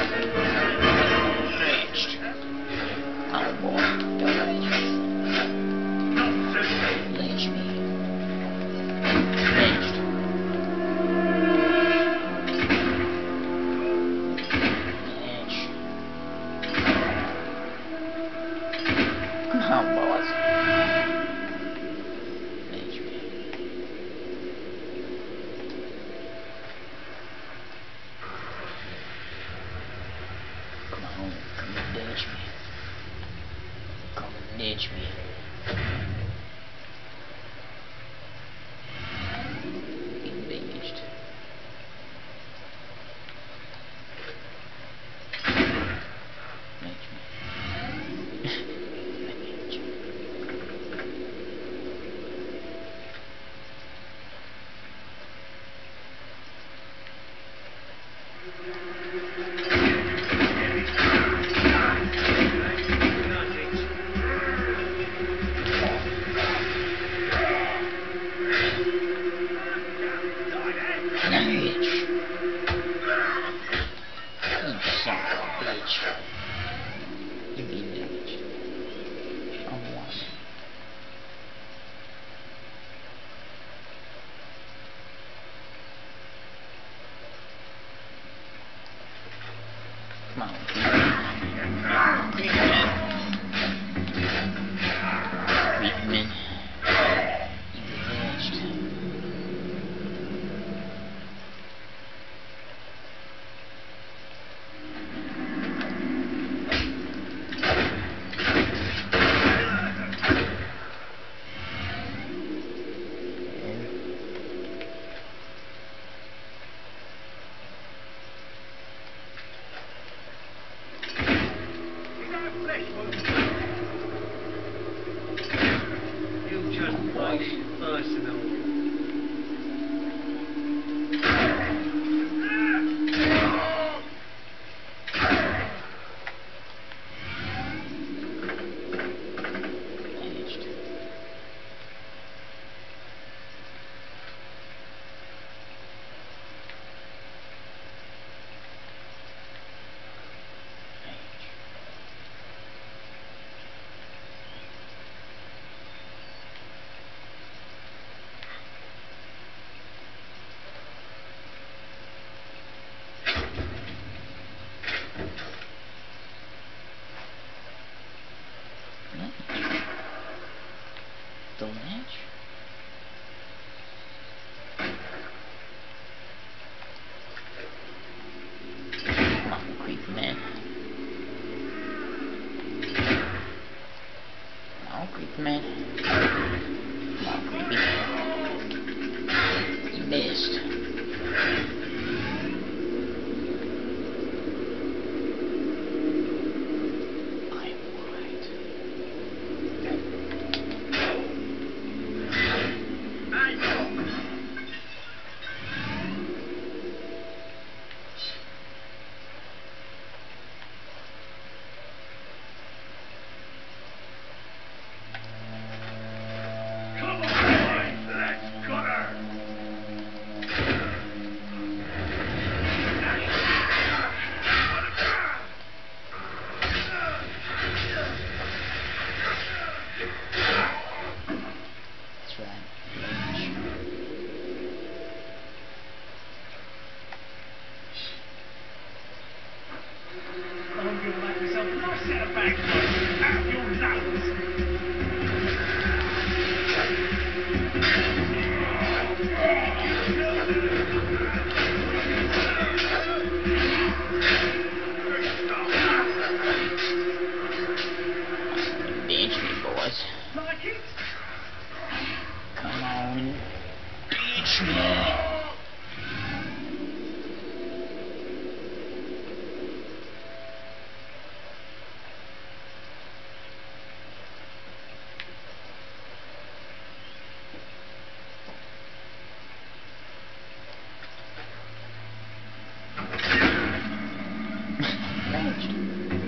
Lynched. Oh boy, don't lynch me. Lynched. Lynch. Come on, boys. Lynch me. Come on, come and lynch me. Come and lynch me. Lynched. Lynch me. Lynch. Lynch. You son of a bitch. You be lynched. I'm one. Come on. Creepman. You be lynched. You just like personal. Lynched. The lynch? Come on, creepy man. Come on, creepy man. Come on, creepy. You missed. I'm right. Come on, boys, let's go her. That's right. Lynch. I'm gonna make myself a nice set of bagpipes out of your nose. Lynch me, boys. Like it? Come on. Lynch me. Lynched.